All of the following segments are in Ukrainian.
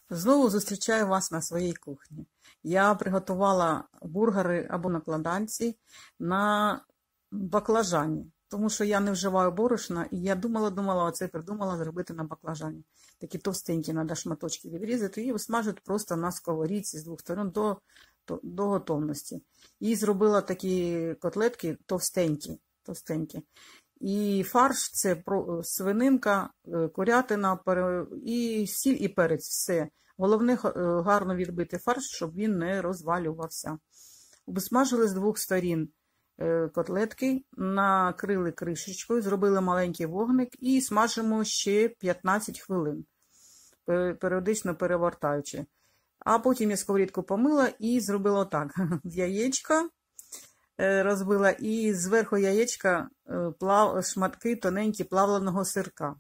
Знову зустрічаю вас на своїй кухні. Я приготувала бургери або накладанці на баклажані, тому що я не вживаю борошна, і я думала, оце придумала зробити на баклажані. Такі товстенькі, треба шматочки відрізати і смажити просто на сковорідці з двох сторон до готовності. І зробила такі котлетки товстенькі. І фарш – це свининка, курятина, і сіль, і перець, все. Головне гарно відбити фарш, щоб він не розвалювався. Обсмажили з двох сторін котлетки, накрили кришечкою, зробили маленький вогник і смажимо ще 15 хвилин, періодично перевертаючи. А потім я сковорідку помила і зробила так. Яєчко розбила і зверху яєчка шматки тоненькі плавленого сирка.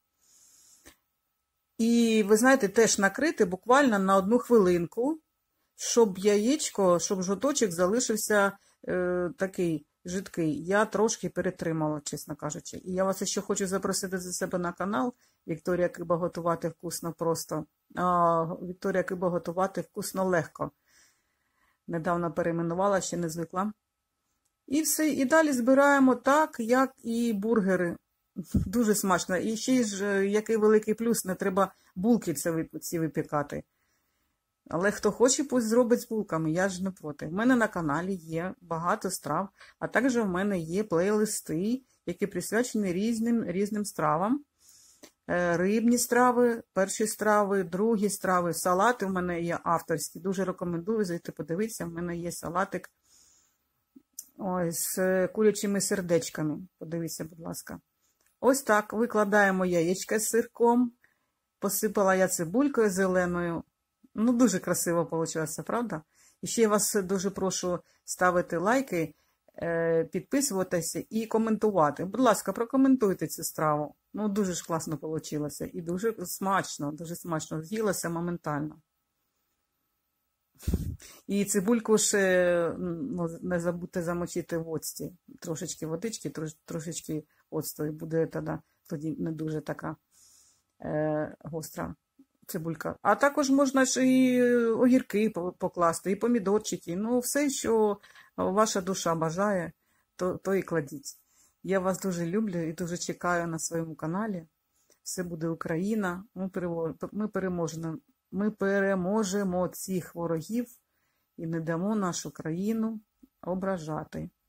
І, ви знаєте, теж накрити буквально на 1 хвилинку, щоб щоб жовточок залишився такий жидкий. Я трошки перетримала, чесно кажучи. І я вас ще хочу запросити за себе на канал Вікторія Киба готувати вкусно просто. Вікторія Киба готувати вкусно легко. Недавно перейменувала, ще не звикла. І все, і далі збираємо так, як і бургери. Дуже смачно. І ще ж, який великий плюс, не треба булки ці випікати. Але хто хоче, пусть зробить з булками, я ж не проти. В мене на каналі є багато страв, а також в мене є плейлисти, які присвячені різним стравам. Рибні страви, перші страви, другі страви, салати в мене є авторські. Дуже рекомендую зайти подивитися, в мене є салатик з курячими сердечками. Подивіться, будь ласка. Ось так, викладаємо яєчко з сирком, посипала я цибулькою зеленою. Ну, дуже красиво вийшло, правда? І ще я вас дуже прошу ставити лайки, підписуватися і коментувати. Будь ласка, прокоментуйте цю страву. Ну, дуже ж класно вийшло. І дуже смачно. З'їлося моментально. І цибульку ще не забудьте замочити в оцті. Трошечки водички, трошечки оцту. І буде тоді не дуже така гостра цибулька. А також можна ж і огірки покласти, і помідорчики. Ну, все, що ваша душа бажає, то і кладіть. Я вас дуже люблю і дуже чекаю на своєму каналі. Все буде Україна. Ми переможемо цих ворогів і не дамо нашу країну ображати.